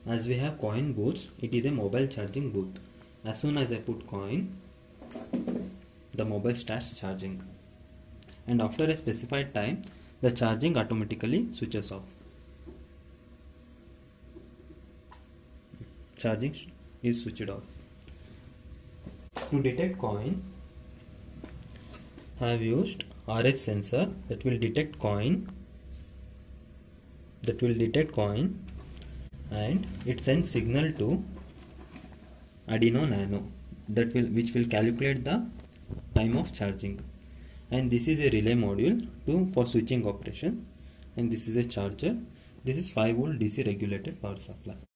as we have coin booths, it is a mobile charging booth. As soon as I put coin, the mobile starts charging, and after a specified time the charging automatically switches off. Charging is switched off. To detect coin, I have used RF sensor that will detect coin, and it sends signal to Arduino Nano which will calculate the time of charging. And this is a relay module for switching operation, and this is a charger. This is 5 volt DC regulated power supply.